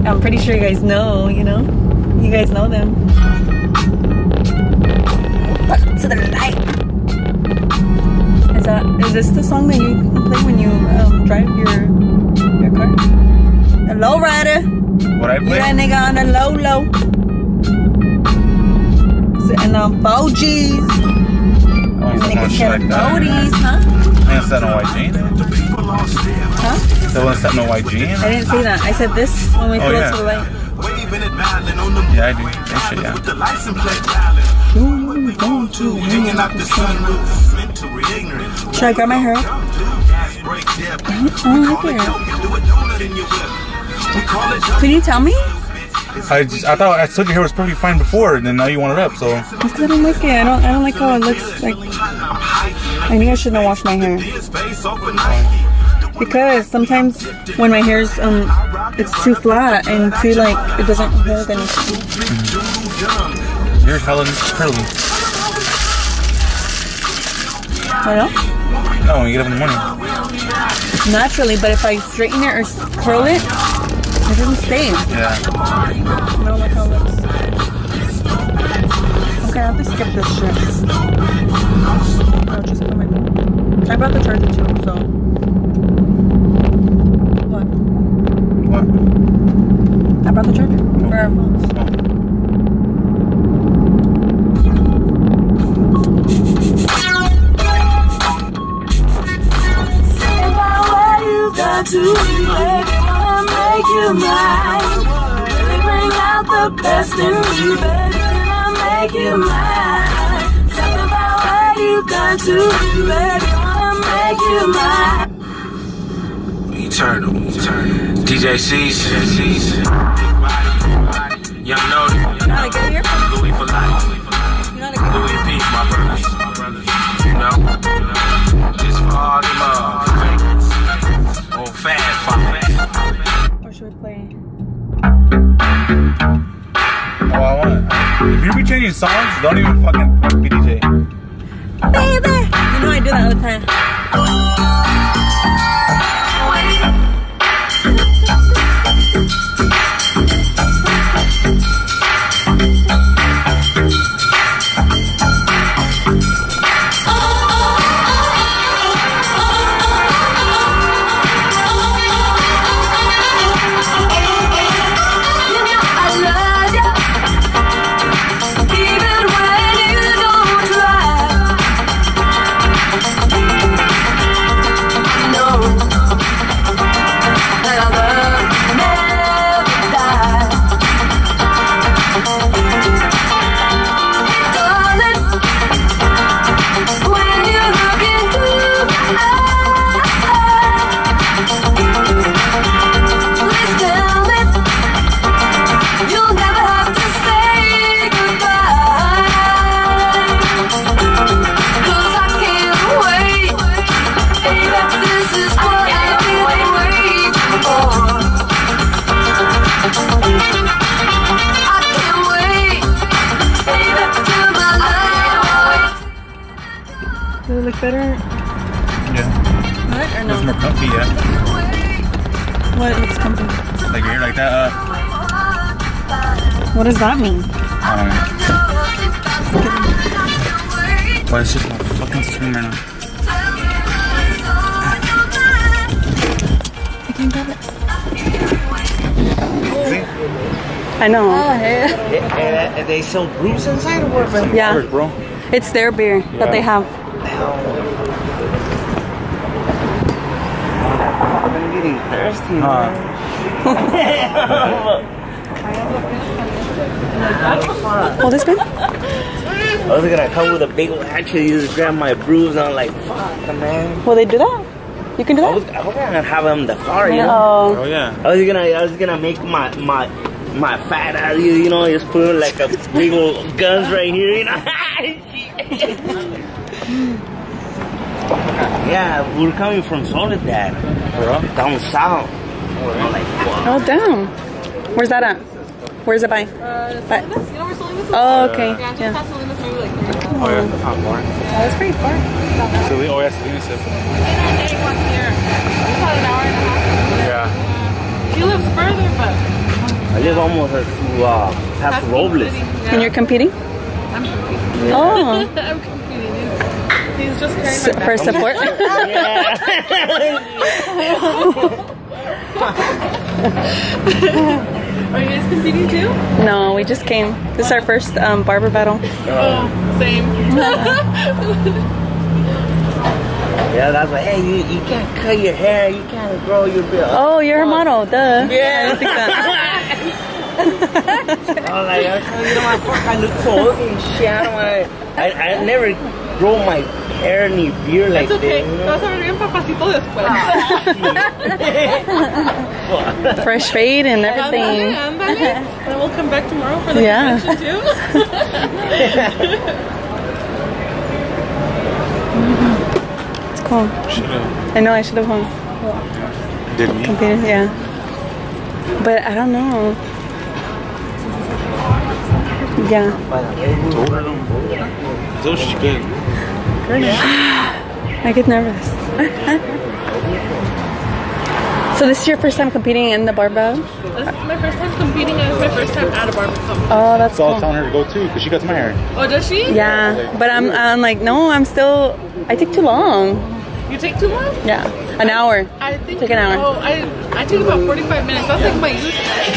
I'm pretty sure you guys know, you know? You guys know them. To the light. Is this the song that you play when you drive your car? The low rider. What I play? You that nigga on the low. Sitting on Bogies. Niggas carrying Bogies, huh? Ain't that no white jeans? Huh? That one set no white jeans? I didn't say that. I said this when we pull it to the light. Yeah, I do. That shit, yeah. Should I grab my hair? Can you tell me? I thought I told your hair was perfectly fine before, and then now you want it up, so. Because I don't like it. I don't like how it looks like. I think I shouldn't wash my hair. Because sometimes when my hair's it's too flat and too like it doesn't hold anything. Your hair curly. I know? No, when you get up in the morning. Naturally, but if I straighten it or curl it, it doesn't stay. Yeah. I don't like how it looks. Okay, I have to skip this shit. I'll just put my phone. I brought the charger too, so. What? What? I brought the charger for our phones. To make you mine, really bring out the best in me, baby. I'll make you mine. Something about what you've done to me, baby. I'll make you mine. Eternal. DJ C's. Young Nody. Louis for life. Louis P, my brothers. You know? Just for all the love. Or should we play? Oh, I want it. If you be changing songs, don't even fucking be DJ. Baby! You know I do that all the time. Does it look better? Yeah. What? Or no? It's more comfy, yeah. What looks comfy? Like your hair like that, What does that mean? But it's just my fucking stream right now. I can't grab it. See? I know. They sell brews inside or what? Yeah. Bro. It's their beer that they have. I'm getting thirsty, man. Oh, this one? I was gonna come with a big one. Actually, just grab my brews. And I'm like, fuck, man. Will they do that? You can do I that? was gonna have them in the car, you know. Oh yeah. I was gonna make my fat ass, you know, just put like a big old guns right here, you know. Yeah, we're coming from Soledad, down south. I'm like, fuck. Oh, damn. Where's that at? Where's it by? Salinas. You know where Salinas is? Oh, okay. Yeah, just past Salinas, maybe like 3 minutes. Oh yeah, that's not far. Oh, that's pretty far. So oh yeah, Salinas is. It's about an hour and a half. Yeah. He lives further, but Paso Robles. And you're competing? I'm competing. Oh. I'm competing. He's just carrying my For support? Are you guys competing too? No, we just came. This is our first barber battle. Oh, same. Yeah, that's like, hey, you can't cut your hair, you can't grow your beard. Oh, you're a model, duh. Yeah. I didn't think that. I was like, you know, I look so ugly and shit. I never grow my hair ni beard like It's okay. that. You know? Vas a ver bien papacito después. Fresh fade and everything. Ándale. And we'll come back tomorrow for the convention too. It's cool. I know I should have won. Didn't you? Competed, yeah. But I don't know. Yeah. Those she's good. I get nervous. So this is your first time competing in the barber battle? This is my first time competing and it's my first time at a barber competition. Oh, that's So I cool. was telling her to go too, because she cuts my hair. Oh, does she? Yeah, but I'm like, no, I take too long. You take too long? Yeah, an hour. I think Take an hour. Oh, I take about 45 minutes. That's like my usual.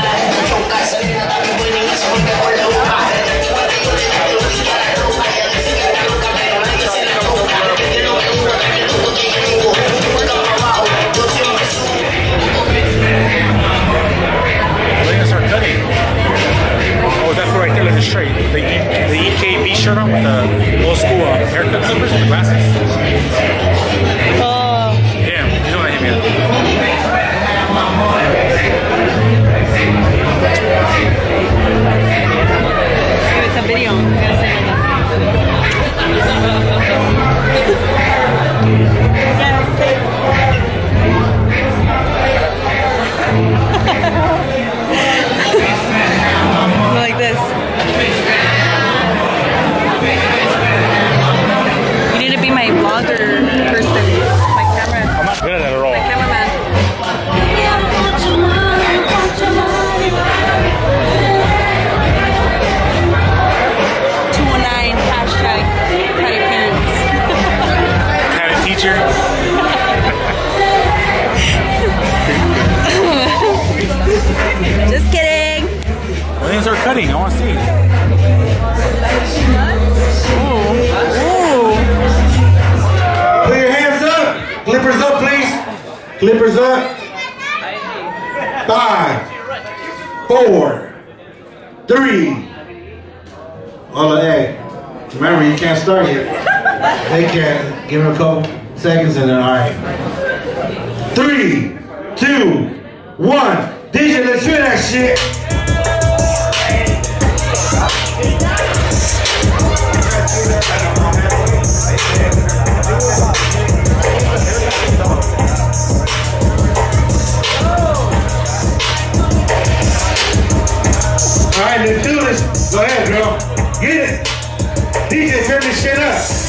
Straight. The EKB shirt on with the old school haircut clippers with the glasses. Oh. Yeah, you know what I mean. It's a video. You gotta say like this. You need to be my vlogger person, my camera. I'm not good at it at all. My cameraman. 219 hashtag Patty Pants. Had a teacher. Just kidding. When things are cutting, I want to see. Put your hands up. Clippers up, please. Clippers up. 5, 4, 3. Oh, hey. Remember, you can't start yet. They can. Give him a couple seconds and then, all right. 3, 2, 1. DJ, let's hear that shit. All right, let's do this. Go ahead, girl. Get it. DJ, turn this shit up.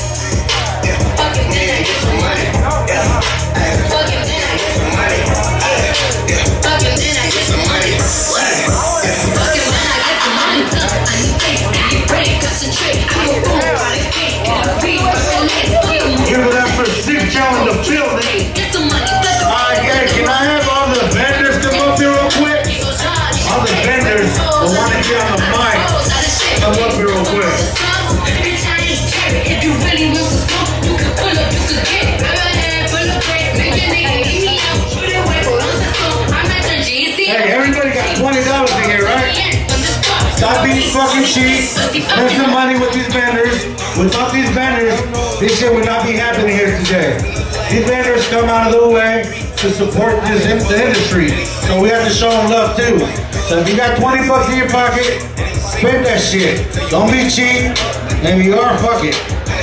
Give it up for Sick Joe in the building. Alright, guys, can I have all the vendors come up here real quick? All the vendors will want to get on the mic. Come up here real quick. If you really want to smoke, you can pull up, you can get it. Full of break, make your nigga eat me out. Put it away, I'm at the GC. Hey, everybody got $20 in here, right? Stop being fucking cheap. Spend some money with these vendors. Without these vendors, this shit would not be happening here today. These vendors come out of the way to support the industry. So we have to show them love too. So if you got 20 bucks in your pocket, spend that shit. Don't be cheap. And if you are, fuck it.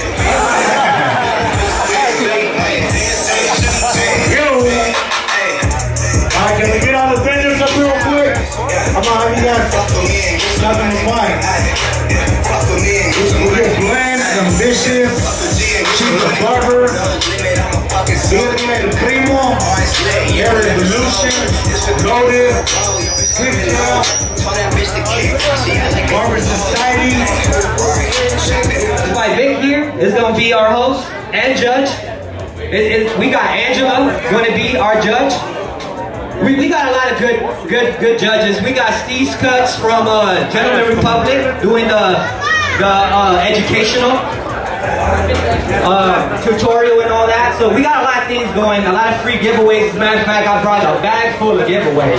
Yo! Alright, can we get all the vendors up here real quick? I'm gonna have you guys nothing to find. We get Bland, Ambitious, Chief the Barber, Billy El Primo, Air Revolution, Loaded, Slick Joe, Barber Society. My Vic here is going to be our host and judge. We got Angela going to be our judge. We got a lot of good judges. We got Steve's Cuts from Gentleman Republic doing the educational tutorial and all that. So we got a lot of things going, a lot of free giveaways. As a matter of fact, I brought a bag full of giveaways.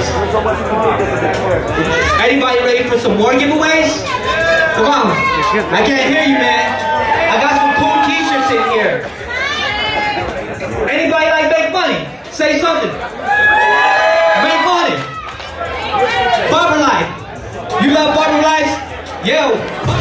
Anybody ready for some more giveaways? Come on. I can't hear you, man. I got some cool t-shirts in here. Anybody like make money? Say something. Make money. Barber Life. You love Barber Life? Yo.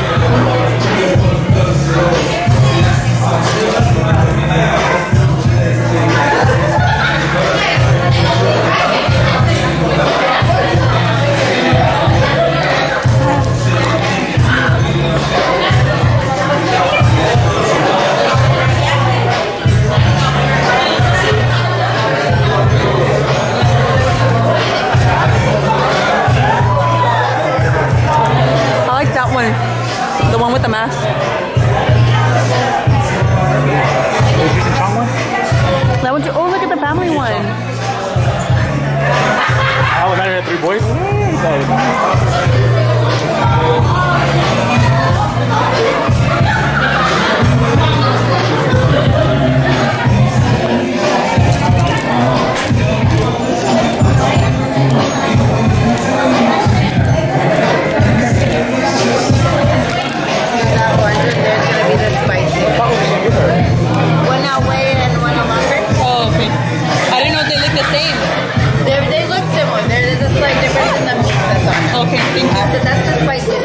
The one with the mask. That one too. Oh, look at the family one. Oh, was that it? 3 boys? One out way and one out longer. Oh, okay. I didn't know they look the same. They look similar. There's a slight difference in the meat, that's all. Okay, thank you. So that's the spicy.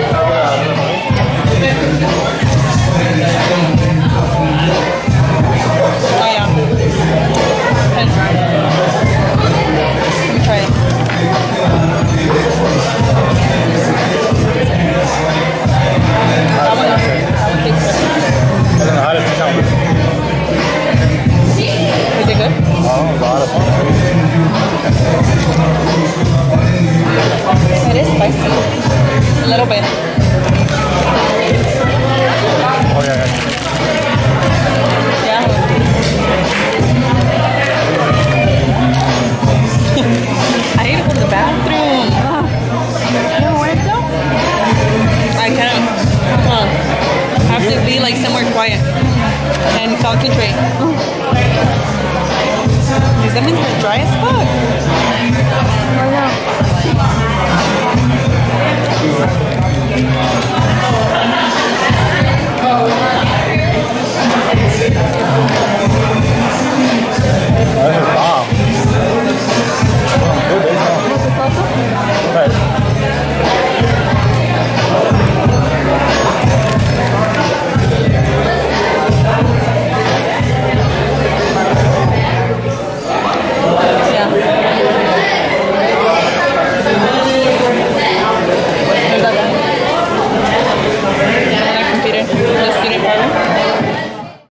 Oh, yeah. Let me try it. That one tastes good. How does it sound? Is it good? Oh, a lot of fun. It is spicy. A little bit. Oh, yeah. Yeah. I need to go to the bathroom. You don't want it though? I can't. I have to be like somewhere quiet and concentrate. Does that mean it's dry as fuck?